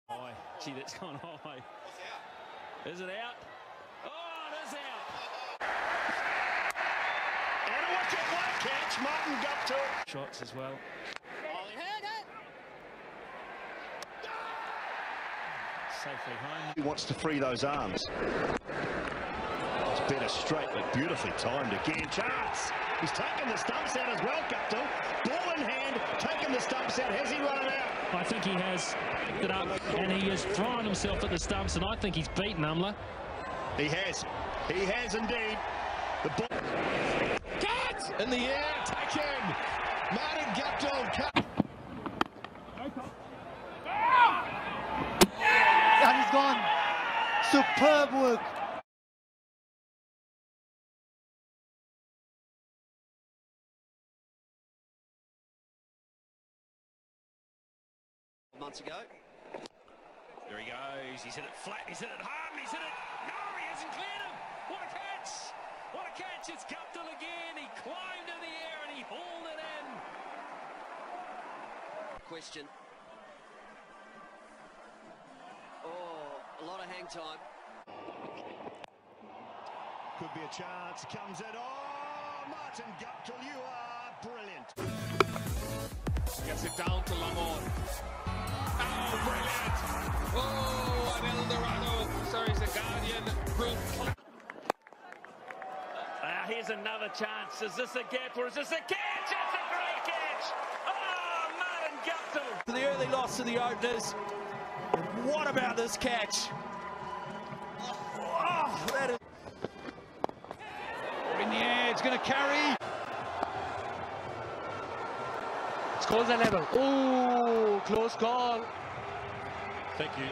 High. Gee, that's gone high. Is it out? Oh, it is out. And a wicket, catch, Martin Guptill. Shots as well. Safely home. He wants to free those arms. It's better straight, but beautifully timed again. Chance. He's taken the stumps out as well, Guptill. Ball in hand, taken the stumps out. Has he run it out? I think he has it up, and he has thrown himself at the stumps, and I think he's beaten Umler. He has. He has indeed. The ball. Cut! In the air, taken. Martin Guptill cut. And he's gone. Superb work. Months ago. There he goes. He's hit it flat. He's hit it hard. He's hit it. No, he hasn't cleared him. What a catch! What a catch! It's Guptill again. He climbed in the air and he hauled it in. Question. Oh, a lot of hang time. Could be a chance. Comes it. Oh, Martin Guptill, you are brilliant. Gets it down to Lamont. Oh, brilliant! Oh, an Eldorado. Sorry, it's a Guardian. Here's another chance. Is this a gap or is this a catch? It's a great catch! Oh, Martin Guptill! The early loss to the openers. What about this catch? Oh, that is... In the air, it's going to carry. Scores a level. Oh, close call. Thank you.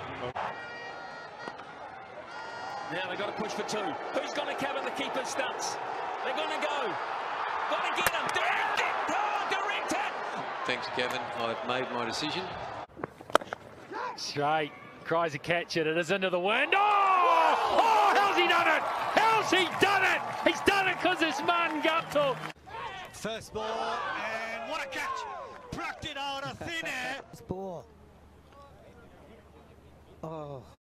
Now they've got to push for two. Who's going to cover the keeper's stunts? They're going to go. Got to get him. Direct it. Oh, direct it. Thanks, Kevin. I've made my decision. Straight. Cries a catch it. It is into the wind. Oh! Oh, how's he done it? How's he done it? He's done it because it's Martin Guptill. First ball, and what a catch! Plucked it out of thin air. Ball. Oh.